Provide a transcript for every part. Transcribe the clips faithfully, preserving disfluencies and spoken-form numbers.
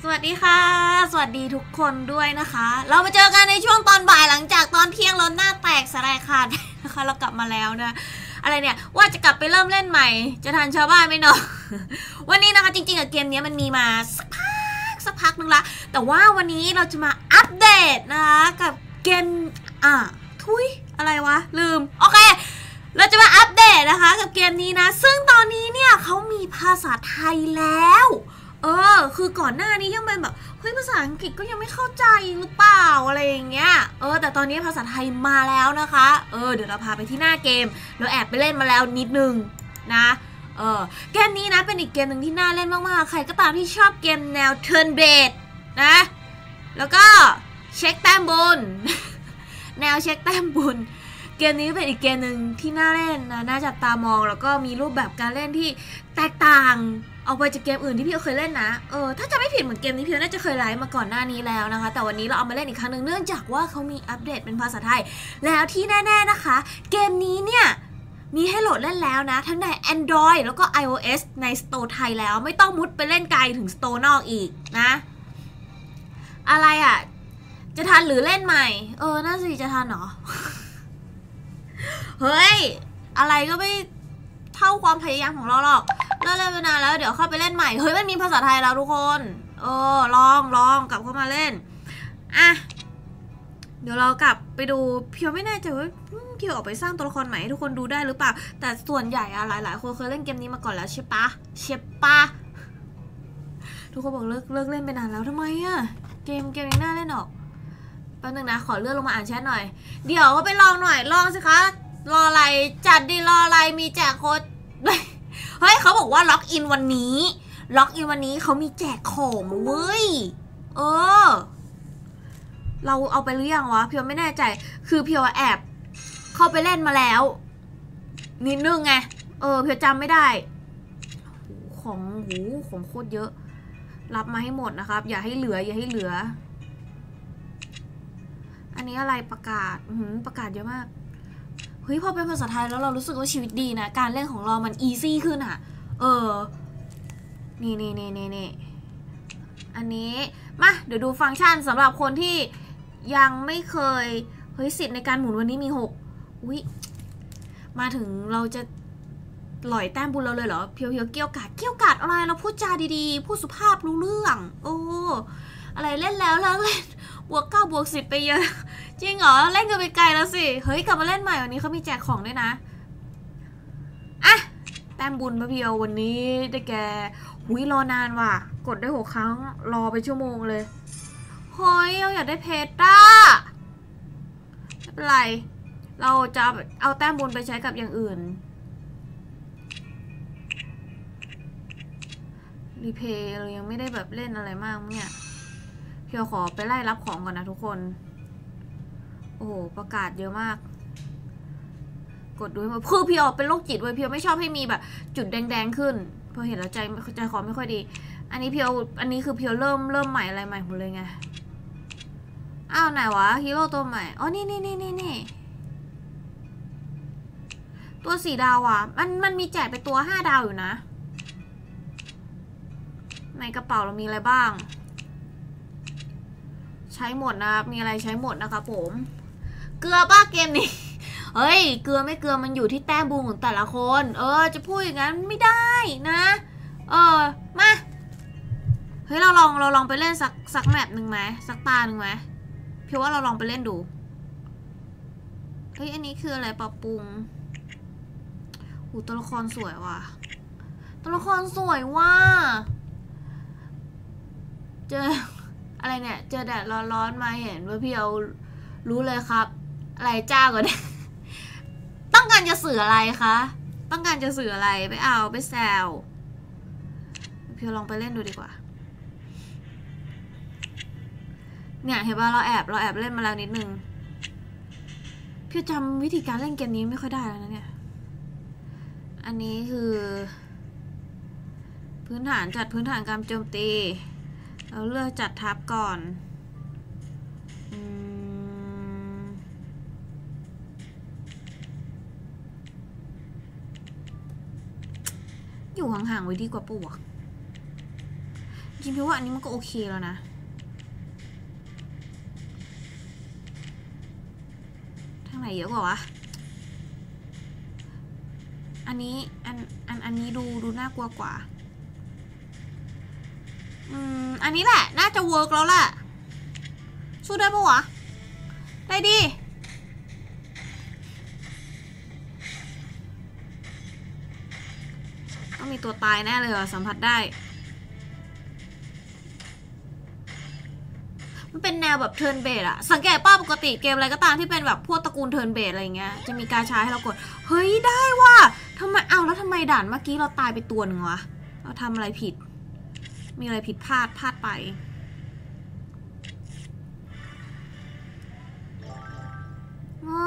วัสดีค่ะสวัสดีทุกคนด้วยนะคะเรามาเจอกันในช่วงตอนบ่ายหลังจากตอนเที่ยงเราหน้าแตกสลายขาดนะคะเรากลับมาแล้วนะอะไรเนี่ยว่าจะกลับไปเริ่มเล่นใหม่จะทันชาวบ้านไหมเนาะวันนี้นะคะจริงๆกับเกมนี้มันมีมาสักพักสักพักนึงละแต่ว่าวันนี้เราจะมาอัปเดตนะคะกับเกมอ่ะทุยอะไรวะลืมโอเคเราจะมาอัปเดตนะคะกับเกมนี้นะซึ่งตอนนี้เนี่ยเขามีภาษาไทยแล้วเออคือก่อนหน้านี้ยังเป็นแบบเฮ้ยภาษาอังกฤษก็ยังไม่เข้าใจหรือเปล่าอะไรอย่างเงี้ยเออแต่ตอนนี้ภาษาไทยมาแล้วนะคะเออเดี๋ยวเราพาไปที่หน้าเกมเราแอบไปเล่นมาแล้วนิดนึงนะเออเกมนี้นะเป็นอีกเกมหนึ่งที่น่าเล่นมากๆใครก็ตามที่ชอบเกมแนว turn based นะแล้วก็เช็คแต้มบน แนวเช็คแต้มบนเกมนี้เป็นอีกเกมหนึ่งที่น่าเล่นนะน่าจับตามองแล้วก็มีรูปแบบการเล่นที่แตกต่างออกไปจากเกมอื่นที่พี่เคยเล่นนะเออถ้าจะไม่ผิดเหมือนเกมนี้พี่น่าจะเคยไลฟ์มาก่อนหน้านี้แล้วนะคะแต่วันนี้เราเอามาเล่นอีกครั้งหนึ่งเนื่องจากว่าเขามีอัปเดตเป็นภาษาไทยแล้วที่แน่ๆนะคะเกมนี้เนี่ยมีให้โหลดเล่นแล้วนะทั้งใน Android แล้วก็ iOS ใน Store ไทยแล้วไม่ต้องมุดไปเล่นไกลถึง Store นอกอีกนะอะไรอ่ะจะทันหรือเล่นใหม่เออน่าสิจะทันเหรอ เฮ้ยอะไรก็ไม่เท่าความพยายามของเราหรอกเล่นเล่นไปนานแล้วเดี๋ยวเข้าไปเล่นใหม่เฮ้ยมันมีภาษาไทยแล้วทุกคนเออลองลองกลับเข้ามาเล่นอ่ะเดี๋ยวเรากลับไปดูเพียวไม่แน่ใจว่าเพียวออกไปสร้างตัวละครใหม่ให้ทุกคนดูได้หรือเปล่าแต่ส่วนใหญ่อะหลายๆคนเคยเล่นเกมนี้มาก่อนแล้วใช่ปะใช่ปะทุกคนบอกเลิกเลิกเล่นไปนานแล้วทำไมอะเกมเกมยังน่าเล่นออกแป๊บนึงนะขอเลื่อนลงมาอ่านแชทหน่อยเดี๋ยวก็ไปลองหน่อยลองสิคะรออะไรจัดดีรออะไรมีแจกโค้ดเฮ้ยเขาบอกว่าล็อกอินวันนี้ล็อกอินวันนี้เขามีแจกของเว้ยเออเราเอาไปหรือยังวะเพียวไม่แน่ใจคือเพียวแอบเข้าไปเล่นมาแล้วนิดนึงไงเออเพียวจำไม่ได้ของหูของโคตรเยอะรับมาให้หมดนะครับอย่าให้เหลืออย่าให้เหลืออันนี้อะไรประกาศประกาศเยอะมากเฮ้ยพอเป็นภาษาไทยแล้วเรารู้สึกว่าชีวิตดีนะการเล่นของเรามันอีซี่ขึ้นอ่ะเออนี่นี่นี่นี่นี่อันนี้มาเดี๋ยวดูฟังก์ชันสำหรับคนที่ยังไม่เคยเฮ้ยสิทธิ์ในการหมุนวันนี้มีหกอุ๊ยมาถึงเราจะหล่อยแต้มบุญเราเลยเหรอเพียวเพียวเกี่ยวกาดเกี่ยวกาดอะไรเราพูดจาดีๆพูดสุภาพรู้เรื่องโอ้อะไรเล่นแล้วเลิกเล่นบวกเก้าบวกสิบไปเยอะจริงเหรอเล่นกันไปไกลแล้วสิเฮ้ยกลับมาเล่นใหม่วันนี้เขามีแจกของด้วยนะอ่ะแต้มบุญมาเพียววันนี้ได้แกหุยรอนานว่ะกดได้หกครั้งรอไปชั่วโมงเลยเฮ้ยเราอยากได้เพชรอ่ะไม่เป็นไรเราจะเอาแต้มบุญไปใช้กับอย่างอื่นรีเพย์เรายังไม่ได้แบบเล่นอะไรมากเนี่ยเพียวขอไปไล่รับของก่อนนะทุกคนโอ้โหประกาศเยอะมากกดดูให้หมดคือเพียวเป็นโรคจิตเว้ยเพียวไม่ชอบให้มีแบบจุดแดงๆขึ้นพอเห็นแล้วใจใจคอไม่ค่อยดีอันนี้เพียวอันนี้คือเพียวเริ่มเริ่มใหม่อะไรใหม่หมดเลยไงอ้าวไหนวะฮีโร่ตัวใหม่อ๋อนี่นี่นี่นี่นี่ตัวสี่ดาวอ่ะมันมันมีแจกไปตัวห้าดาวอยู่นะในกระเป๋าเรามีอะไรบ้างใช้หมดนะครับมีอะไรใช้หมดนะคะผมเกลือป้าเกมนี้เฮ้ยเกลือไม่เกลือมันอยู่ที่แต้มบุญของแต่ละคนเออจะพูดอย่างนั้นไม่ได้นะเออมาเฮ้ยเราลองเราลองไปเล่นสักสักแมปหนึ่งไหมสักตาหนึ่งไหมเพียงว่าเราลองไปเล่นดูเฮ้ยอันนี้คืออะไรปรับปรุงหูตัวละครสวยว่ะตัวละครสวยว่ะเจออะไรเนี่ยเจอแดดร้อนๆมาเห็นว่าพี่เอารู้เลยครับอะไรจ้าก่อนเนี่ยต้องการจะสื่ออะไรคะต้องการจะสื่ออะไรไปเอาไปแซวพี่ลองไปเล่นดูดีกว่าเนี่ยเห็นว่าเราแอบเราแอบเล่นมาแล้วนิดนึงพี่จำวิธีการเล่นเกมนี้ไม่ค่อยได้แล้วนะเนี่ยอันนี้คือพื้นฐานจัดพื้นฐานการโจมตีเราเลือกจัดทับก่อนอยู่ห่างๆไว้ดีกว่าปะวะจริงๆพี่ว่าอันนี้มันก็โอเคแล้วนะทางไหนเยอะกว่าวะอันนี้อันอันอันนี้ดูดูน่ากลัวกว่าอืมอันนี้แหละน่าจะเวิร์กแล้วแหละสู้ได้ปะวะได้ดิต้องมีตัวตายแน่เลยอ่ะสัมผัสได้มันเป็นแนวแบบเทิร์นเบสอะสังเกตป้าปกติเกมอะไรก็ตามที่เป็นแบบพวกตระกูลเทิร์นเบสอะไรเงี้ยจะมีการใช้ให้เรากดเฮ้ยได้ว่ะทำไมเอาแล้วทำไมด่านเมื่อกี้เราตายไปตัวหนึ่งวะเราทำอะไรผิดมีอะไรผิดพลาดพลาดไปอ๋อ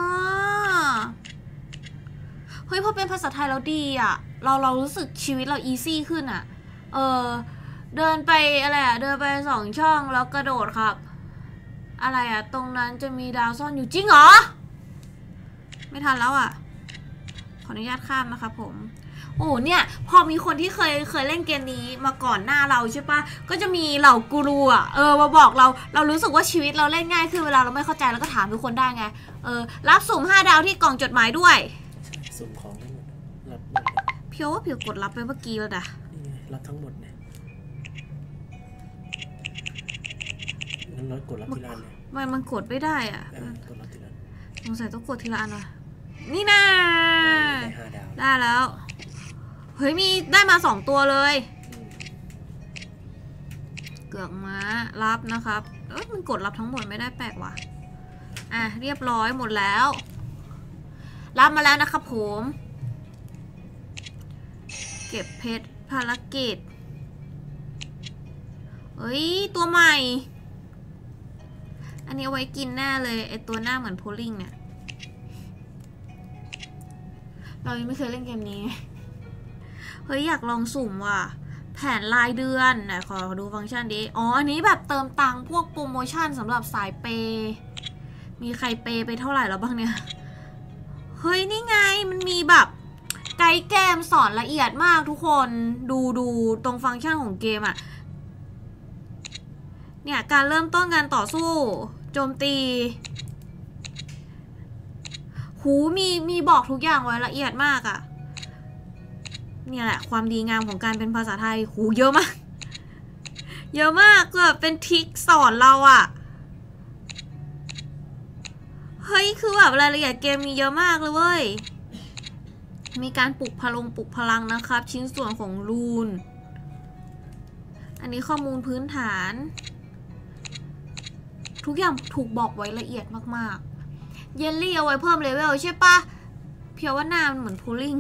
เฮ้ยพอเป็นภาษาไทยแล้วดีอะเราเรารู้สึกชีวิตเราอีซี่ขึ้นอะเออเดินไปอะไรอะเดินไปสองช่องแล้วกระโดดครับอะไรอะตรงนั้นจะมีดาวซ่อนอยู่จริงเหรอไม่ทันแล้วอะขออนุญาตข้ามนะคะผมโอ้เนี่ยพอมีคนที่เคยเคยเล่นเกมนี้มาก่อนหน้าเราใช่ปะก็จะมีเหล่ากูรูอะเออมาบอกเราเรารู้สึกว่าชีวิตเราเล่นง่ายขึ้นเวลาเราไม่เข้าใจเราก็ถามทุกคนได้ไงเออรับสุ่มห้าดาวที่กล่องจดหมายด้วยสุ่มของทั้งหมดรับหมดเพียวว่าเพียวกดรับไปเมื่อกี้แล้วนะนี่รับทั้งหมดเนี่ยงั้นเรากดรับทีละอันเลยมันมันกดไม่ได้อ่ะกดรับทีละสงสัยต้องกดทีละอันว่ะนี่นะได้แล้วเฮ้ยมีได้มาสองตัวเลยเกือกม้ารับนะครับเอ้ยมันกดรับทั้งหมดไม่ได้แปลกว่ะอ่ะเรียบร้อยหมดแล้วรับมาแล้วนะครับผมเก็บเพชรภารกิจเฮ้ยตัวใหม่อันนี้เอาไว้กินแน่เลยไอตัวหน้าเหมือนโพลิงเนี่ยเรายังไม่เคยเล่นเกมนี้เฮ้ยอยากลองสุ่มว่ะแผนรายเดือนไหนขอดูฟังก์ชันดิอ๋ออันนี้แบบเติมตังค์พวกโปรโมชั่นสำหรับสายเปย์มีใครเปย์ไปเท่าไหร่แล้วบ้างเนี่ยเฮ้ยนี่ไงมันมีแบบไกด์เกมสอนละเอียดมากทุกคนดูดูตรงฟังก์ชันของเกมอะเนี่ยการเริ่มต้นการต่อสู้โจมตีหูมีมีบอกทุกอย่างไว้ละเอียดมากอะเนี่ยแหละความดีงามของการเป็นภาษาไทยหูเยอะมากเยอะมากแบบเป็นทริคสอนเราอะเฮ้ยคือแบบรายละเอียดเกมมีเยอะมากเลยเว้ยมีการปลุกพลังปลุกพลังนะครับชิ้นส่วนของรูนอันนี้ข้อมูลพื้นฐานทุกอย่างถูกบอกไว้ละเอียดมากๆเยลลี่เอาไว้เพิ่มเลเวลใช่ปะเพียวว่าหน้ามันเหมือนพูลิ่ง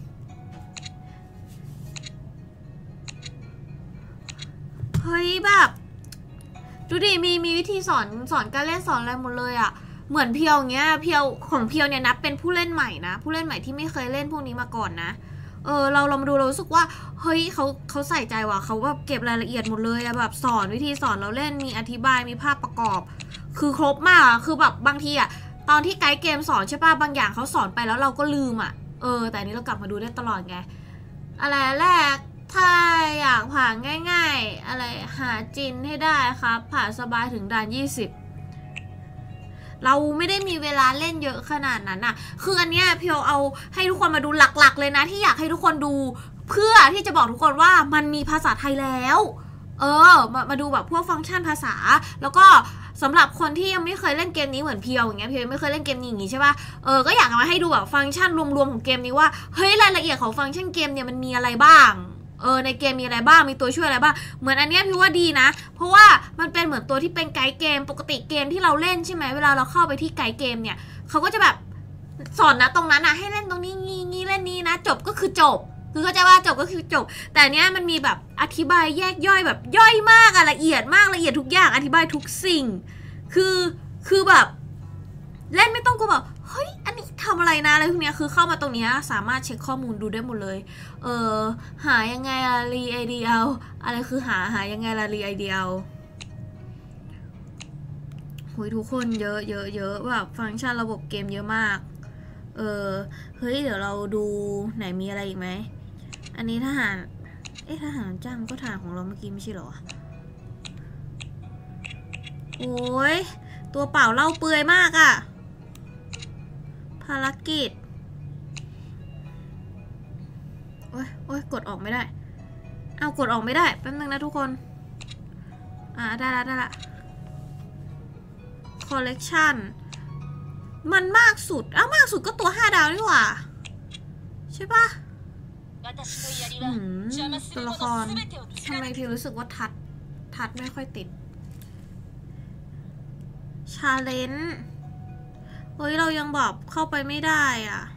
เฮ้ยแบบดูดิมีมีวิธีสอนสอนการเล่นสอนอะไรหมดเลยอะเหมือนเพียวเงี้ยเพียวของเพียวเนี่ยนับเป็นผู้เล่นใหม่นะผู้เล่นใหม่ที่ไม่เคยเล่นพวกนี้มาก่อนนะเออเราเรามาดูเรารู้สึกว่าเฮ้ยเขาเขาใส่ใจว่ะเขาแบบเก็บรายละเอียดหมดเลยอะแบบสอนวิธีสอนเราเล่นมีอธิบายมีภาพประกอบคือครบมากคือแบบบางทีอะตอนที่ไกด์เกมสอนใช่ป่ะบางอย่างเขาสอนไปแล้วเราก็ลืมอะเออแต่นี้เรากลับมาดูได้ตลอดไงอะไรแรกถ้าอยากผ่านง่ายๆอะไรหาจินให้ได้ครับผ่านสบายถึงด่านยี่สิบเราไม่ได้มีเวลาเล่นเยอะขนาดนั้นน่ะคืออันเนี้ยเพียวเอาให้ทุกคนมาดูหลักๆเลยนะที่อยากให้ทุกคนดูเพื่อที่จะบอกทุกคนว่ามันมีภาษาไทยแล้วเออมามาดูแบบพวกฟังก์ชันภาษาแล้วก็สำหรับคนที่ยังไม่เคยเล่นเกมนี้เหมือนเพียวอย่างเงี้ยเพียวไม่เคยเล่นเกมนี้อย่างงี้ใช่ป่ะเออก็อยากมาให้ดูแบบฟังก์ชันรวมๆของเกมนี้ว่าเฮ้ยรายละเอียดของฟังก์ชันเกมเนี่ยมันมีอะไรบ้างเออในเกมมีอะไรบ้างมีตัวช่วยอะไรบ้างเหมือนอันเนี้ยพี่ว่าดีนะเพราะว่ามันเป็นเหมือนตัวที่เป็นไกด์เกมปกติเกมที่เราเล่นใช่ไหมเวลาเราเข้าไปที่ไกด์เกมเนี่ยเขาก็จะแบบสอนนะตรงนั้นนะให้เล่นตรงนี้งี้งี้เล่นนี้นะจบก็คือจบคือเขาจะว่าจบก็คือจบแต่เนี้ยมันมีแบบอธิบายแยกย่อยแบบย่อยมากอะละเอียดมากละเอียดทุกอย่างอธิบายทุกสิ่งคือคือแบบเล่นไม่ต้องกูแบบเฮ้ยอันนี้ทำอะไรนะอะไรพวกเนี้ยคือเข้ามาตรงนี้สามารถเช็คข้อมูลดูได้หมดเลยเออหายังไงอะรีไอเดียอะไรคือหาหายังไงละรีไอเดียหุยทุกคนเยอะเยอะเยอะแบบฟังก์ชันระบบเกมเยอะมากเออเฮ้ยเดี๋ยวเราดูไหนมีอะไรอีกไหมอันนี้ทหารเอ๊ะทหารจ้างก็ทหารของเราเมื่อกี้ไม่ใช่หรอโอ้ยตัวเปล่าเล่าเปลือยมากอะภารกิจโอ้ยโอ้ยกดออกไม่ได้เอากดออกไม่ได้แป๊บนึงนะทุกคนอ่าได้ละได้ละคอลเลกชันมันมากสุดอ้าวมากสุดก็ตัวห้าดาวนี่หว่าใช่ปะอืมตัวละครทำไมพี่รู้สึกว่าทัดทัดไม่ค่อยติดชาเลนจ์เฮ้ยเรายังแบบเข้าไปไม่ได้อ่ะ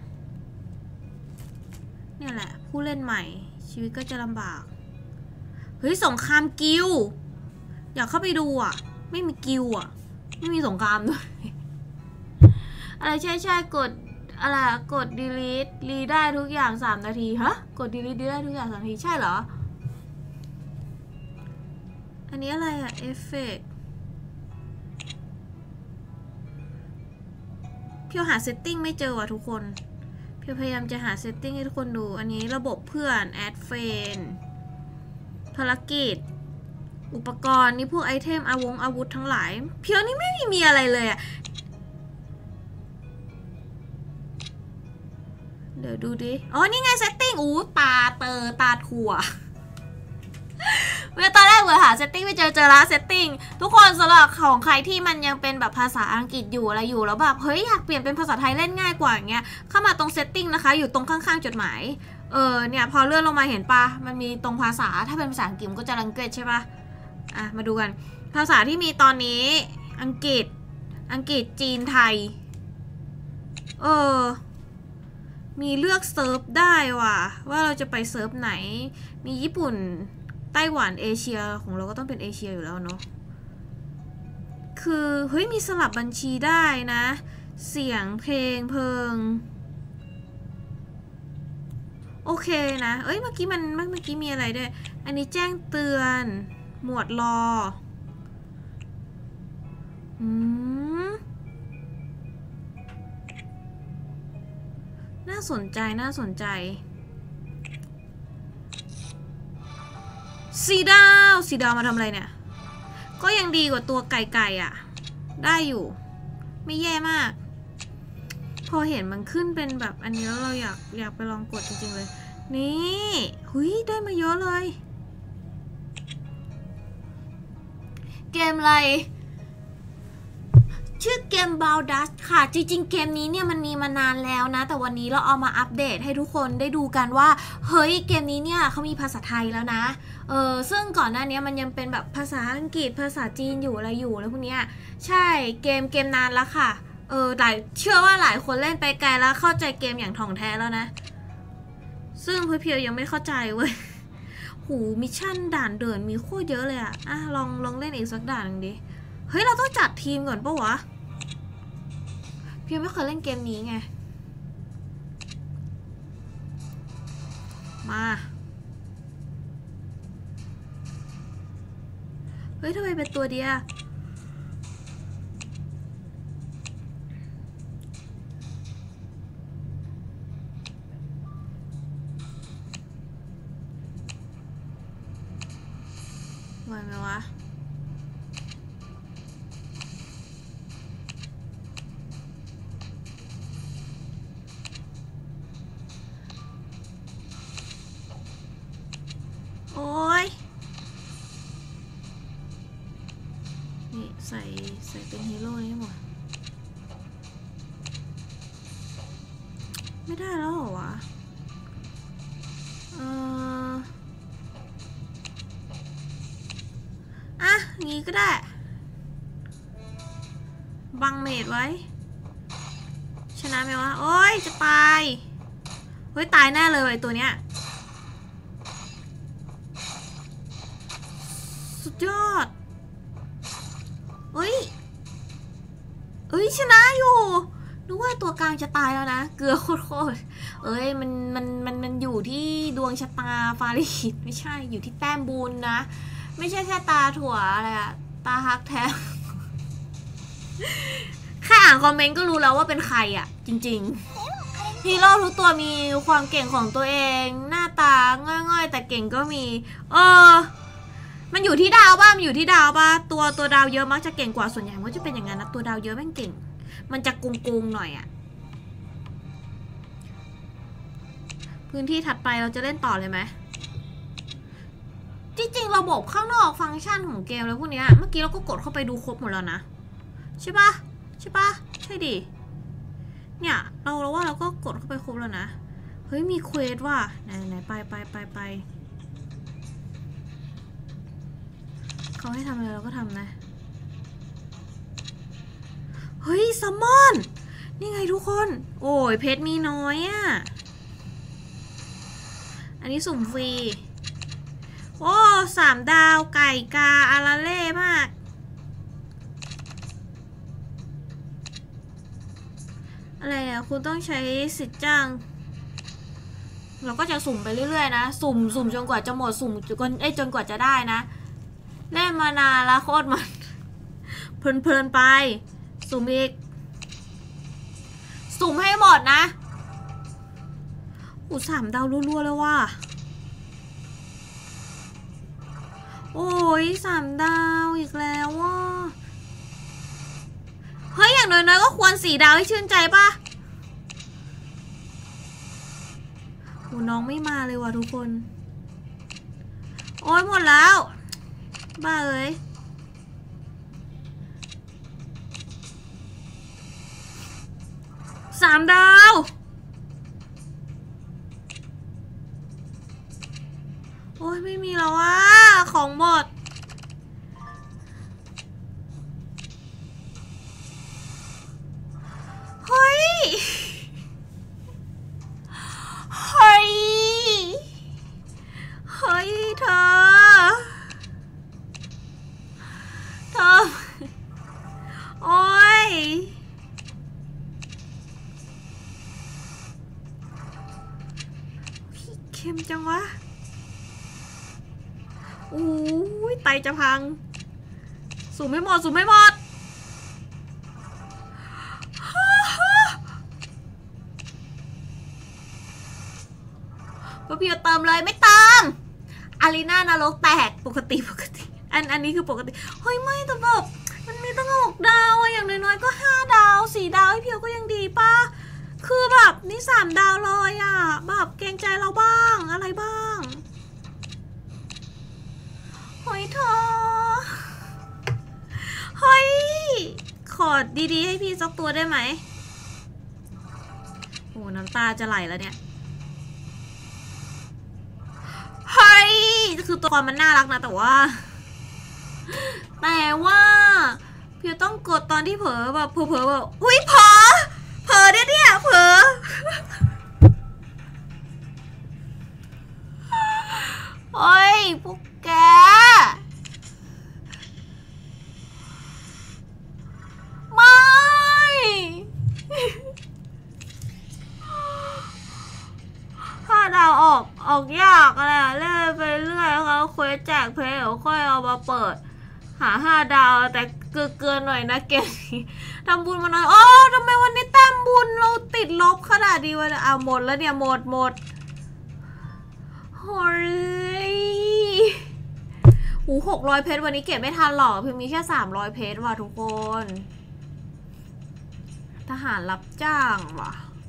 เนี่ยแหละผู้เล่นใหม่ชีวิตก็จะลำบากเฮ้ยสงครามกิลอยากเข้าไปดูอ่ะไม่มีกิลอ่ะไม่มีสงครามด้วยอะไรใช่ใช่กดอะไรกด delete รีได้ทุกอย่างสามนาทีฮะกด delete รีได้ทุกอย่างสามนาทีใช่เหรออันนี้อะไรอะเอฟเฟกต์เพียวหาเซตติ้งไม่เจอว่ะทุกคนเพียวพยายามจะหาเซตติ้งให้ทุกคนดูอันนี้ระบบเพื่อนแอดเฟนภารกิจอุปกรณ์นี่พวกไอเทมอาวงอาวุธทั้งหลายเพียวนี่ไม่มีมีอะไรเลยอะเดี๋ยวดูดิอ๋อนี่ไงเซตติ้งอู้ตาเตอตาถั่วเมื่อตอนแรกเมื่อหาเซตติ้งไม่เจอเจอละเซตติ้งทุกคนสำหรับของใครที่มันยังเป็นแบบภาษาอังกฤษอยู่อะไรอยู่แล้วแบบเฮ้ยอยากเปลี่ยนเป็นภาษาไทยเล่นง่ายกว่าอย่างเงี้ยเข้ามาตรงเซตติ้งนะคะอยู่ตรงข้างๆจดหมายเออเนี่ยพอเลื่อนลงมาเห็นปะมันมีตรงภาษาถ้าเป็นภาษาอังกฤษก็จะลังเกตใช่ปะอ่ะมาดูกันภาษาที่มีตอนนี้อังกฤษอังกฤษจีนไทยเออมีเลือกเซิร์ฟได้ว่ะว่าเราจะไปเซิร์ฟไหนมีญี่ปุ่นไต้หวันเอเชียของเราก็ต้องเป็นเอเชียอยู่แล้วเนาะคือเฮ้ยมีสลับบัญชีได้นะเสียงเพลงเพลิงโอเคนะเอ้ยเมื่อกี้มันเมื่อกี้มีอะไรด้วยอันนี้แจ้งเตือนหมวดรออืมน่าสนใจน่าสนใจสีดาวสีดาวมาทำอะไรเนี่ยก็ยังดีกว่าตัวไก่ไก่อ่ะได้อยู่ไม่แย่มากพอเห็นมันขึ้นเป็นแบบอันนี้แล้วเราอยากอยากไปลองกดจริงๆเลยนี่หุยได้มาเยอะเลยเกมอะไรชื่อเกม Baldur ค่ะจริงๆเกมนี้เนี่ยมันมีมานานแล้วนะแต่วันนี้เราเอามาอัปเดตให้ทุกคนได้ดูกันว่าเฮ้ยเกมนี้เนี่ยเขามีภาษาไทยแล้วนะเออซึ่งก่อนหน้านี้มันยังเป็นแบบภาษาอังกฤษภาษาจีนอยู่อะไรอยู่แล้วพวกเนี้ยใช่เกมเกมนานแล้วค่ะเออหลายเชื่อว่าหลายคนเล่นไปไกลแล้วเข้าใจเกมอย่างถ่องแท้แล้วนะซึ่งเพียวๆยังไม่เข้าใจเว้ยหูมิชชั่นด่านเดินมีโคตรเยอะเลยอะอ่ะลองลองเล่นอีกสักด่านหนึ่งดิเฮ้ยเราต้องจัดทีมก่อนปะวะเพียวไม่เคยเล่นเกมนี้ไงมาเฮ้ยทำไมเป็นตัวเดียวไหวไหมวะโอ้ยนี่ใส่ใส่เป็นฮีโร่นี่หมดไม่ได้แล้วเหรอวะเอออ่ะงี้ก็ได้บังเมดไว้ชนะไหมวะโอ้ยจะตายเฮ้ยตายแน่เลยไอ้ตัวเนี้ยสุดยอดเอ้ยเอ้ยชนะอยู่นึกว่าตัวกลางจะตายแล้วนะเกลือโคตรๆเอ้ยมันมันมันมันอยู่ที่ดวงชะตาฟาริสไม่ใช่อยู่ที่แต้มบุญนะไม่ใช่แค่ตาถั่วอะไรอะตาฮักแท้แค่อ่านคอมเมนต์ก็รู้แล้วว่าเป็นใครอะจริงๆฮีโร่ทุกตัวมีความเก่งของตัวเองหน้าตาง่อยๆแต่เก่งก็มีเออมันอยู่ที่ดาวป่ะมันอยู่ที่ดาวป่ะตัวตัวดาวเยอะมักจะเก่งกว่าส่วนใหญ่มันก็จะเป็นอย่างนั้นนะตัวดาวเยอะแม่งเก่งมันจะกุงกุงหน่อยอะพื้นที่ถัดไปเราจะเล่นต่อเลยไหมจริงๆระบบข้างนอกฟังก์ชันของเกมแล้วพวกนี้เมื่อกี้เราก็กดเข้าไปดูครบหมดแล้วนะใช่ปะใช่ปะใช่ดิเนี่ยเราเราว่าเราก็กดเข้าไปครบแล้วนะเฮ้ยมีเควสว่ะไหนไหนไปไปไปไปเขาให้ทำอะไรเราก็ทำนะเฮ้ยซัมมอนนี่ไงทุกคนโอ้ยเพชรมีน้อยอ่ะอันนี้สุ่มฟรีโอ้สามดาวไก่กาอาราเล่มากอะไรอ่ะคุณต้องใช้สิทธิ์จ้างเราก็จะสุ่มไปเรื่อยๆนะสุ่มสุ่มจนกว่าจะหมดสุ่มจนเอ้ยจนกว่าจะได้นะเล่นมานานละโคตรมันเพลินๆไปสุ่มอีกสุ่มให้หมดนะอู้สามดาวรัวๆเลยว่ะโอ้ยสามดาวอีกแล้วว่ะเฮ้ยอย่างน้อยๆก็ควรสี่ดาวให้ชื่นใจป่ะโอ้น้องไม่มาเลยว่ะทุกคนโอ้ยหมดแล้วบ้าเลยสามดาวโอ้ยไม่มีแล้วอ่ะของหมดเฮ้ยเฮ้ยเฮ้ยเธอเธอโอ้ยเค็มจังวะโอ้ยไตจะพังสูงไม่หมดสูงไม่หมดก็พี่เติมเลยไม่เติมอารีนานรกแตกปกติปกติอันอันนี้คือปกติเฮ้ยไม่แต่แบบมันมีตั้งหกดาวอะอย่างน้อยๆก็ห้าดาวสี่ดาวให้เพียวก็ยังดีป่ะคือแบบนี่สามดาวเลยอะแบบเกรงใจเราบ้างอะไรบ้างเฮ้ยเธอเฮ้ยขอดีๆให้พี่สักตัวได้ไหมโอ้น้ำตาจะไหลแล้วเนี่ยเฮ้ยคือตัวมันน่ารักนะแต่ว่าแต่ว่าพี่ต้องกดตอนที่เผลอแบบเผลอๆแบบอุ้ยเผลอเผลอเนี่ยเนี่ยเผลอเฮ้ยพวกแกไม่ถ้าดาวออกออกยากอะไรเล่นไปเรื่อยเขาเควสแจกเพลย์เดี๋ยวค่อยเอามาเปิดหาห้าดาวแต่เกินเกินหน่อยนะเกมนี้ทำบุญมาหน่อยโอ้ทำไมวันนี้แต้มบุญเราติดลบขนาดดีวะอ่ะหมดแล้วเนี่ยหมดหมดเฮ้ยหูหกร้อยเพชรวันนี้เก็บไม่ทันหรอกเพียงมีแค่สามร้อยเพชรว่ะทุกคนทหารรับจ้างว่ะ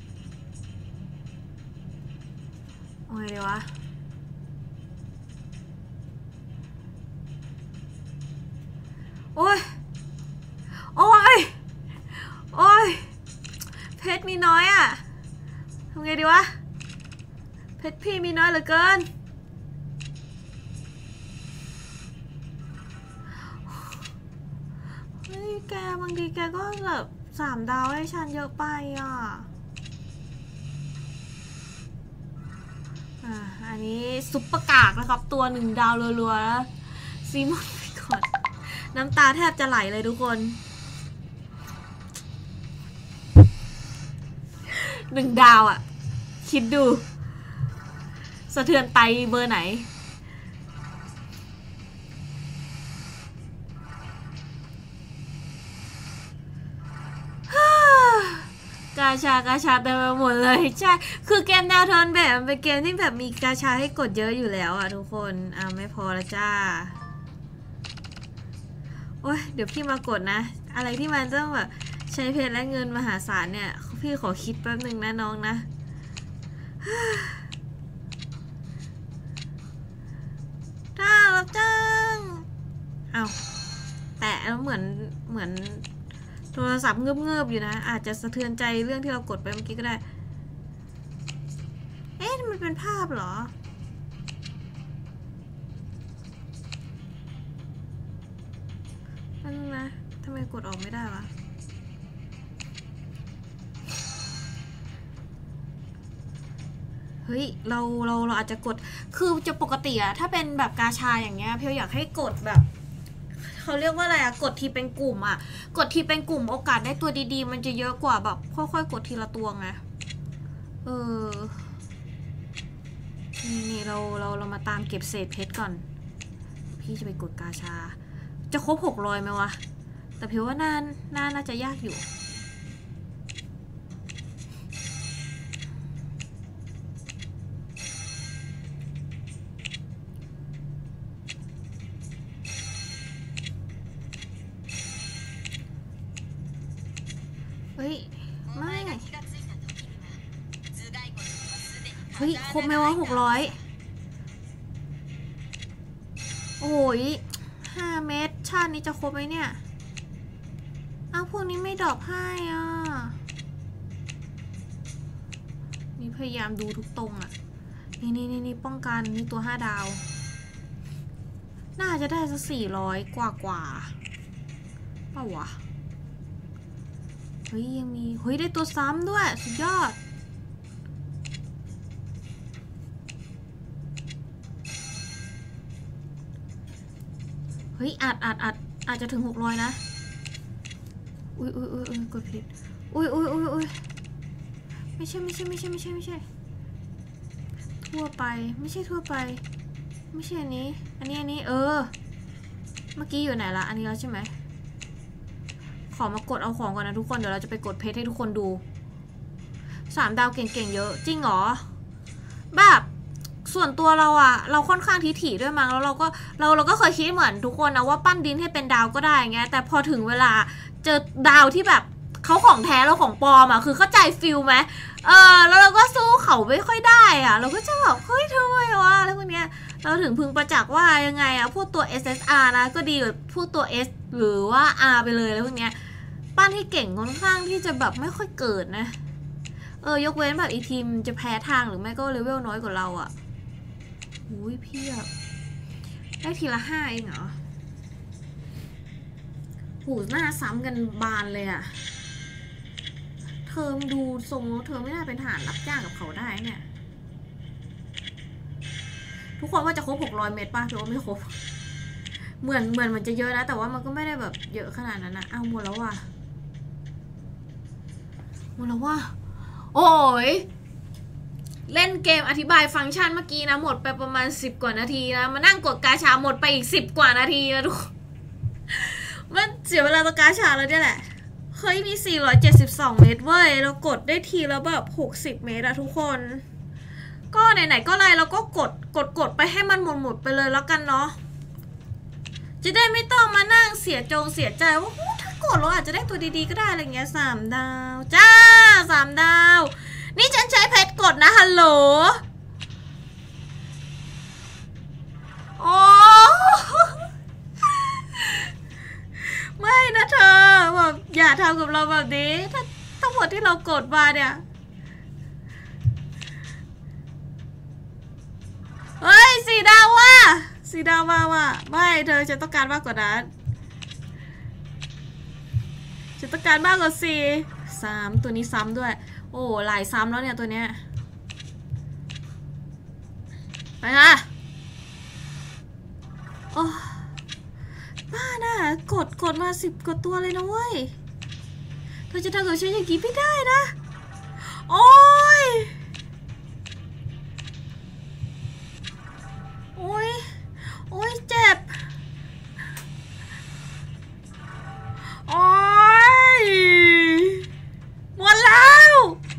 โอ้ยดีวะโอ้ยโอ้ยโอ้ยเพชรมีน้อยอะทำไงดีวะเพชรพี่มีน้อยเหลือเกินเฮ้ยแกบางทีแกก็แบบสามดาวให้ฉันเยอะไปอ่ะอ่าอันนี้ซุปเปอร์กากนะครับตัวหนึ่งดาวรัวๆแล้วซีมอนไปก่อนน้ำตาแทบจะไหลเลยทุกคนหนึ่งดาวอ่ะคิดดูสะเทือนไตเบอร์ไหนกาชากาชาเต็มไปหมดเลยใช่คือเกมแนวเทิร์นแบบเป็นเกมที่แบบมีกาชาให้กดเยอะอยู่แล้วอ่ะทุกคนอ่าไม่พอละจ้าโอ้ยเดี๋ยวพี่มากดนะอะไรที่มันต้องแบบใช้เพชรและเงินมหาศาลเนี่ยพี่ขอคิดแป๊บหนึ่งนะน้องนะจ้ารับจ้างเอาแต่แล้วเหมือนเหมือนโทรศัพท์เงือบๆอยู่นะอาจจะสะเทือนใจเรื่องที่เรากดไปเมื่อกี้ก็ได้เอ๊ะมันเป็นภาพเหรอนั่นนะทำไมกดออกไม่ได้วะเฮ้ยเราเราเราอาจจะกดคือจะปกติอะถ้าเป็นแบบกาชาอย่างเงี้ยเพียวอยากให้กดแบบเขาเรียกว่าอะไรอะกดทีเป็นกลุ่มอะกดทีเป็นกลุ่มโอกาสได้ตัวดีๆมันจะเยอะกว่าแบบค่อยๆกดทีละตัวไงเออนี่นี่เราเราเรามาตามเก็บเศษเพชรก่อนพี่จะไปกดกาชาจะครบหกร้อยไหมวะแต่เพียวว่าน่าน่าน่าจะยากอยู่เฮ้ยไม่เฮ้ยครบไหมวะหกร้อยโอ้ยห้าเม็ดชาตินี้จะครบไหมเนี่ยอ้าวพวกนี้ไม่ดรอปให้อ่ะนี่พยายามดูทุกตรงอ่ะนี่นี่นี่นี่ป้องกันนี่ตัวห้าดาวน่าจะได้สักสี่ร้อยกว่ากว่าเปล่าวะเฮ้ยยังมีเฮ้ยได้ตัวซ้ำด้วยสุดยอดเฮ้ยอาจอาจอาจอาจจะถึงหกร้อยนะอุ้ยอุ้ยอุ้ยอุ้ยกดผิดอุ้ยอุ้ยอุ้ยอุ้ยไม่ใช่ไม่ใช่ไม่ใช่ไม่ใช่ไม่ใช่ทั่วไปไม่ใช่ทั่วไปไม่ใช่อันนี้อันนี้อันนี้เออเมื่อกี้อยู่ไหนละอันนี้แล้วใช่ไหมขอมากดเอาของก่อนนะทุกคนเดี๋ยวเราจะไปกดเพชรให้ทุกคนดูสามดาวเก่งๆเยอะจริงเหรอแบบส่วนตัวเราอะเราค่อนข้างทิฐิด้วยมั้งแล้วเราก็เราเราก็เคยคิดเหมือนทุกคนนะว่าปั้นดินให้เป็นดาวก็ได้ไงแต่พอถึงเวลาเจอดาวที่แบบเขาของแท้เราของปลอมอะคือเข้าใจฟิลไหมเออแล้วเราก็สู้เขาไม่ค่อยได้อะเราก็จะแบบเฮ้ยทำไมวะอะไรพวกเนี้ยเราถึงพึงประจักษ์ว่ายังไงอะพวกตัว เอส เอส อาร์ นะก็ดีกว่าพวกตัว S หรือว่า R ไปเลยแล้วพวกเนี้ยปั้นที่เก่งค่อนข้างที่จะแบบไม่ค่อยเกิดนะเออยกเว้นแบบอีทีมจะแพ้ทางหรือไม่ก็เลเวลน้อยกว่าเราอะอุ้ยพี่อะได้ทีละห้าเองเหรอหูหน้าซ้ำกันบานเลยอะเธอดูทรงเธอไม่น่าเป็นทหารรับจ้างกับเขาได้เนี่ยทุกคนว่าจะครบหกร้อยเมตรป่ะถือว่าไม่ครบเหมือนเหมือนมันจะเยอะนะแต่ว่ามันก็ไม่ได้แบบเยอะขนาดนั้นนะอ้าวหมดแล้วว่ะหมดแล้วว่ะโอ้ยเล่นเกมอธิบายฟังก์ชันเมื่อกี้นะหมดไปประมาณสิบกว่านาทีนะมานั่งกดกาชาหมดไปอีกสิบกว่านาทีนะทุกมันเสียเวลาตัวกาชาแล้วเนี่ยแหละเฮ้ยมีสี่ร้อยเจ็ดสิบสองเมตรเว้ยเรากดได้ทีแล้วแบบหกสิบเมตรอะทุกคนก็ไหนๆก็ไรเราก็กดกดกดไปให้มันหมดหมดไปเลยแล้วกันเนาะจะได้ไม่ต้องมานั่งเสียจงเสียใจว่าถ้ากดเราอาจจะได้ตัวดีๆก็ได้อะไรเงี้ยสามดาวจ้าสามดาวนี่ฉันใช้เพชรกดนะฮัลโหลโอ้ไม่นะเธอแบบอย่าทำกับเราแบบนี้ถ้าทั้งหมดที่เรากดมาเนี่ยเฮ้ยสีดาวว่ะสีดาวมาว่ะไม่เธอฉันต้องการมากกว่านั้นฉันต้องการมากกว่าสี่สามตัวนี้ซ้ำด้วยโอ้หลายซ้ำแล้วเนี่ยตัวเนี้ยไปค่ะโอ้บ้าน่ะกดกดมาสิบกว่าตัวเลยนะเว้ยเธอจะทำกับฉันอย่างนี้ไม่ได้นะโอ้ยโอ้ยโอ้ยเจ็บโอ้ยหมดแล้ว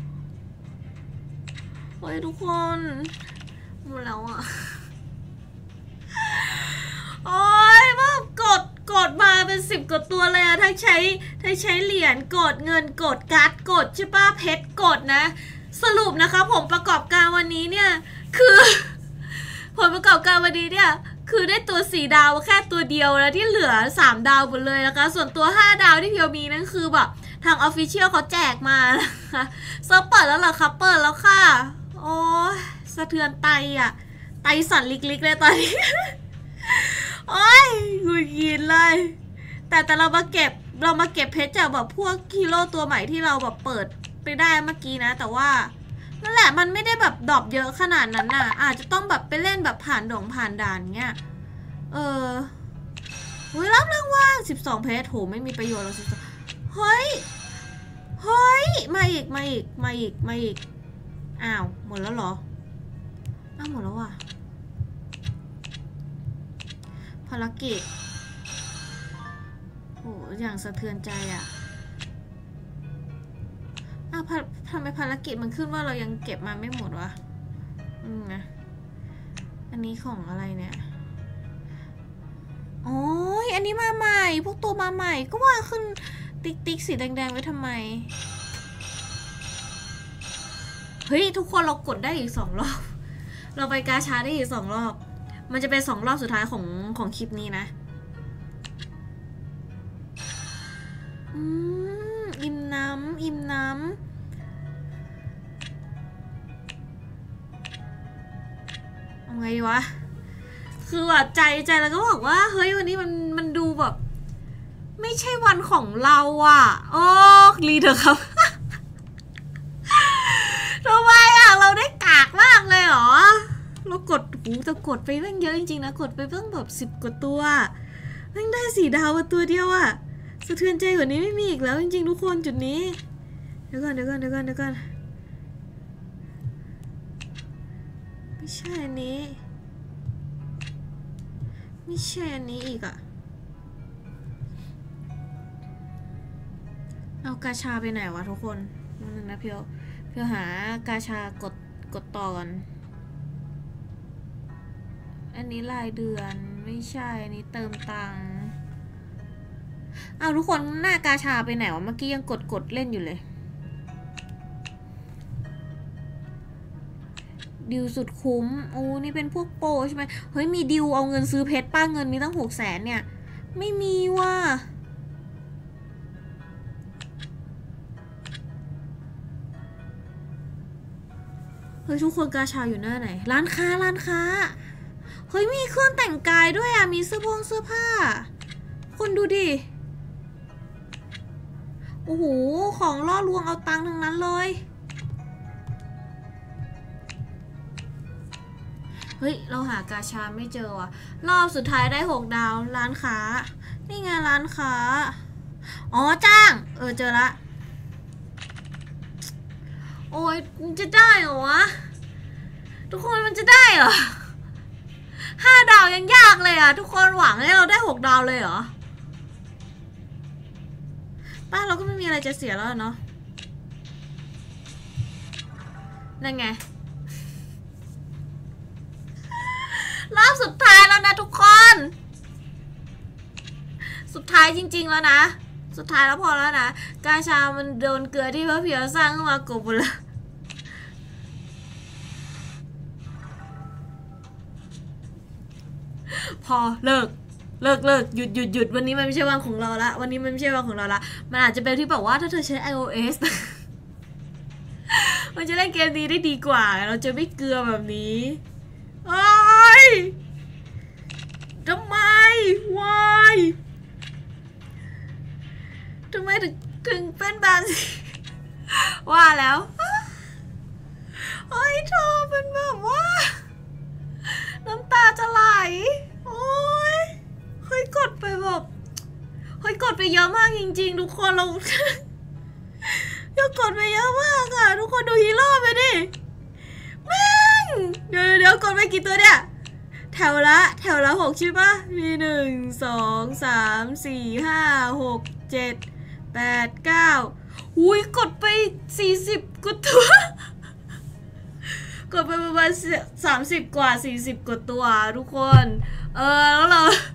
โอ้ยทุกคนหมดแล้วอ่ะโอ้ยว่ากดกดมาเป็นสิบสิบกว่าตัวเลยอะถ้าใช้ถ้าใช้เหรียญกดเงินกดการ์ดกดใช่ป่ะเพชรกดนะสรุปนะคะผมประกอบการวันนี้เนี่ยคือผลประกอบการวันนี้เนี่ยคือได้ตัวสี่ดาวแค่ตัวเดียวแล้วที่เหลือสามดาวหมดเลยนะคะส่วนตัวห้าดาวที่เพียวมีนั่นคือแบบทางออฟฟิเชียลเขาแจกมานะคะเซิร์ฟเปิดแล้วเหรอครับเปิดแล้วค่ะโอ้ยสะเทือนไตอะไตสั่นลิกๆเลยตอนนี้ โอ้ยหงุดหงิดเลยแต่แต่เรามาเก็บเรามาเก็บเพชรจากแบบพวกฮีโร่ตัวใหม่ที่เราแบบเปิดไปได้เมื่อกี้นะแต่ว่านั่นแหละมันไม่ได้แบบดรอปเยอะขนาดนั้นน่ะอาจจะต้องแบบไปเล่นแบบผ่านดงผ่านด่านเงี้ยเออเฮ้ยรับรางวัลสิบสองเพชรโหไม่มีประโยชน์หรอกสิบสองเฮ้ยเฮ้ยมาอีกมาอีกมาอีกมาอีกอ้าวหมดแล้วเหรออ้าวหมดแล้วว่ะภารกิจโหอย่างสะเทือนใจอ่ะอ้าวทำไมภารกิจมันขึ้นว่าเรายังเก็บมาไม่หมดวะอืมนะอันนี้ของอะไรเนี่ยโอ้ยอันนี้มาใหม่พวกตัวมาใหม่ก็ว่าขึ้นติ๊กติ๊กสีแดงๆไว้ทำไมเฮ้ยทุกคนเรากดได้อีกสองรอบเราไปกาชาได้อีกสองรอบมันจะเป็นสองรอบสุดท้ายของของคลิปนี้นะอืมอิ่มน้ำอิ่มน้ำเอาไงดีวะคือแบบใจใจแล้วก็บอกว่าเฮ้ยวันนี้มันมันดูแบบไม่ใช่วันของเราอ่ะโอ้รีเถอะครับ ทำไมอ่ะเราได้กากมากเลยเหรอเรากดหูแต่กดไปแม่งเยอะจริงๆนะกดไปเพิ่งแบบสิบกว่าตัวแม่งได้สี่ดาวมาตัวเดียวอะสะเทือนใจกว่านี้ไม่มีอีกแล้วจริงๆทุกคนจุดนี้เดี๋ยวก่อนเดี๋ยวก่อนเดี๋ยวก่อนเดี๋ยวก่อนไม่ใช่อันนี้ไม่ใช่อันนี้อีกอะเอากาชาไปไหนวะทุกคนนึงนะเพียวเพียวหากาชากดกดต่อกันอันนี้รายเดือนไม่ใช่อันนี้เติมตังค์เอาทุกคนหน้ากาชาไปไหนวะเมื่อกี้ยังกดกดเล่นอยู่เลยดิวสุดคุ้มโอ้นี่เป็นพวกโปรใช่ไหมเฮ้ยมีดิวเอาเงินซื้อเพชรป้าเงินมีตั้งหกแสนเนี่ยไม่มีว่ะเฮ้ยทุกคนกาชาอยู่หน้าไหนร้านค้าร้านค้าเฮ้ยมีเครื่องแต่งกายด้วยอ่ะมีเสื้อผงเสื้อผ้าคนดูดิโอ้โหของล่อลวงเอาตังค์ทั้งนั้นเลยเฮ้ยเราหากาชาไม่เจอว่ะรอบสุดท้ายได้หกดาวร้านค้านี่ไงร้านค้าอ๋อจ้างเออเจอละโอ้ยมันจะได้เหรอวะทุกคนมันจะได้เหรอห้าดาวยังยากเลยอ่ะทุกคนหวังให้เราได้หกดาวเลยเหรอป้าเราก็ไม่มีอะไรจะเสียแล้วเนาะนั่นไงรอบสุดท้ายแล้วนะทุกคนสุดท้ายจริงๆแล้วนะสุดท้ายแล้วพอแล้วนะกาชามันโดนเกลือที่พระเพียวสร้างขึ้นมากบเลยพอเลิกเลิกเลิกหยุดหยุดหยุดวันนี้มันไม่ใช่วันของเราละวันนี้มันไม่ใช่วันของเราละมันอาจจะเป็นที่แบบว่าถ้าเธอใช้ ไอ โอ เอส มันจะเล่นเกมนี้ได้ดีกว่าเราจะไม่เกลือแบบนี้โอ๊ยทำไมวายทำไมถึงถึงเป็นแบบนี้ว่าแล้วเฮ้ยเธอเป็นแบบว่าน้ำตาจะไหลโอ้ยเฮ้ยกดไปแบบเฮ้ยกดไปเยอะมากจริงๆทุกคนเราอย่ากดไปเยอะมากอะทุกคนดูฮีโร่ไปดิแม่งเดี๋ยวเดี๋ยวกดไปกี่ตัวเนี่ยแถวละแถวละหกใช่ปะมีหนึ่งสองสามสี่ห้าหกเจ็ดแปดเก้าอุ้ยกดไปสี่สิบกว่าตัวกดไปประมาณสามสิบกว่าสี่สิบกว่าตัวทุกคนเออแล้วเรา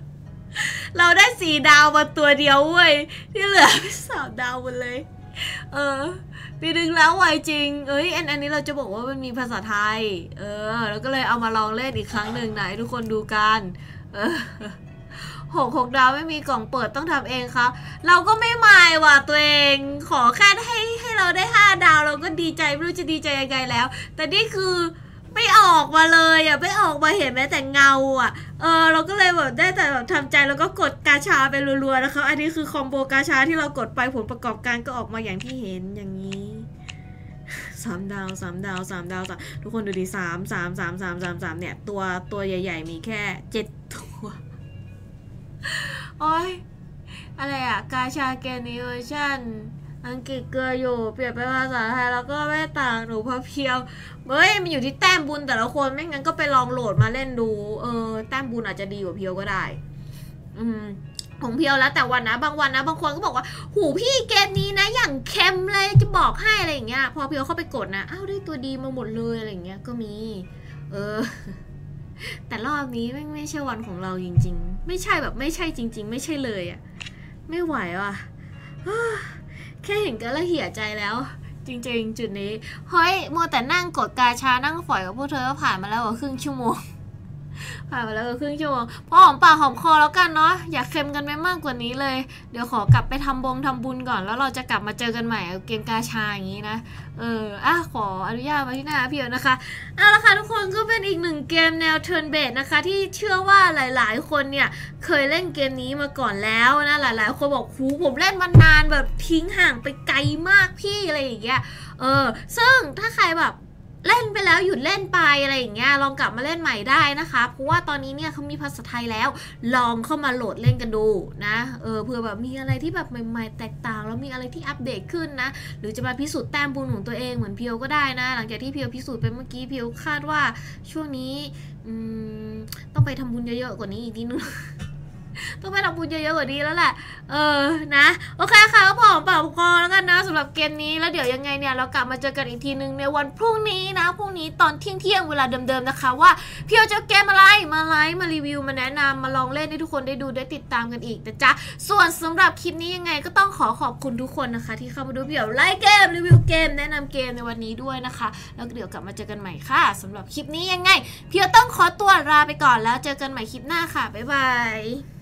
เราได้สี่ดาวมาตัวเดียวเว้ยที่เหลือเป็นสามดาวหมดเลยเออปีนึงแล้วไวจริงเอ้ยอันอันนี้เราจะบอกว่ามันมีภาษาไทยเออแล้วก็เลยเอามาลองเล่นอีกครั้งหนึ่งนะให้ทุกคนดูกันเออหกหกดาวไม่มีกล่องเปิดต้องทำเองครับเราก็ไม่หมายว่ะตัวเองขอแค่ให้ให้เราได้ห้าดาวเราก็ดีใจไม่รู้จะดีใจยังไงแล้วแต่นี่คือไม่ออกมาเลยอ่ะไม่ออกมาเห็นแม้แต่เงาอ่ะเออเราก็เลยแบบได้แต่แบบทำใจแล้วก็กดกาชาไปรัวๆนะคะอันนี้คือคอมโบกาชาที่เรากดไปผลประกอบการก็ออกมาอย่างที่เห็นอย่างนี้สามดาวสามดาวสามดาวสามทุกคนดูดิสามสามสามสามสามสามเนี่ยตัวตัวใหญ่ๆมีแค่เจ็ดตัวโอ้ยอะไรอะกาชาเกนิเวอร์ชันอังกฤษเกลืออยู่เปลี่ยนเป็นภาษาไทยแล้วก็ไม่ต่างหนูพอเพียวเฮ้ยมันอยู่ที่แต้มบุญแต่ละคนไม่งั้นก็ไปลองโหลดมาเล่นดูเออแต้มบุญอาจจะดีกว่าเพียวก็ได้อืมของเพียวแล้วแต่วันนะบางวันนะบางคนก็บอกว่าหูพี่เกมนี้นะอย่างเค็มเลยจะบอกให้อะไรอย่างเงี้ยพอเพียวเข้าไปกดนะอ้าวได้ตัวดีมาหมดเลยอะไรอย่างเงี้ยก็มีเออแต่รอบนี้ไม่ไม่ใช่วันของเราจริงๆไม่ใช่แบบไม่ใช่จริงๆไม่ใช่เลยอะไม่ไหวว่ะแค่เห็นก็ละเหี่ยใจแล้วจริงๆจุดนี้เฮ้ยมัวแต่นั่งกดกาชานั่งฝอยกับพวกเธอก็ผ่านมาแล้วกว่าครึ่งชั่วโมงผ่านมาแล้วครึ่งชั่วโมงพอหอมปากหอมคอแล้วกันเนาะอย่าเค็มกันไปมากกว่านี้เลยเดี๋ยวขอกลับไปทำบงทำบุญก่อนแล้วเราจะกลับมาเจอกันใหม่เกมกาชาอย่างนี้นะเอออ่ะขออนุญาตมาที่หน้าเพียวนะคะเอาละค่ะทุกคนก็เป็นอีกหนึ่งเกมแนว turn based นะคะที่เชื่อว่าหลายๆคนเนี่ยเคยเล่นเกมนี้มาก่อนแล้วนะหลายๆคนบอกหูผมเล่นมานานแบบทิ้งห่างไปไกลมากพี่อะไรอย่างเงี้ยเออซึ่งถ้าใครแบบเล่นไปแล้วหยุดเล่นไปอะไรอย่างเงี้ยลองกลับมาเล่นใหม่ได้นะคะเพราะว่าตอนนี้เนี่ยเขามีภาษาไทยแล้วลองเข้ามาโหลดเล่นกันดูนะเออเผื่อแบบมีอะไรที่แบบใหม่ๆแตกต่างแล้วมีอะไรที่อัปเดตขึ้นนะหรือจะมาพิสูจน์แต้มบุญของตัวเองเหมือนเพียวก็ได้นะหลังจากที่เพียวพิสูจน์ไปเมื่อกี้เพียวคาดว่าช่วงนี้อืมต้องไปทำบุญเยอะๆกว่านี้อีกนิดนึง ต้องไปทำบุญเยอะๆกว่านี้แล้วแหละเออนะโอเคค่ะก็พอเปล่าพอแล้วกันนะสำหรับเกมนี้แล้วเดี๋ยวยังไงเนี่ยเรากลับมาเจอกันอีกทีนึงในวันพรุ่งนี้นะพรุ่งนี้ตอนเที่ยงเที่ยงเวลาเดิมๆนะคะว่าเพียวจะเกมอะไรมาไลฟ์มารีวิวมาแนะนำมาลองเล่นให้ทุกคนได้ดูได้ติดตามกันอีกนะจ๊ะส่วนสำหรับคลิปนี้ยังไงก็ต้องขอขอบคุณทุกคนนะคะที่เข้ามาดูเพียวไลฟ์เกมรีวิวเกมแนะนำเกมในวันนี้ด้วยนะคะแล้วเดี๋ยวกลับมาเจอกันใหม่ค่ะสำหรับคลิปนี้ยังไงเพียวต้องขอตัวลาไปก่อนแล้วเจอกันใหม่คลิปหน้าค่ะบ๊ายบาย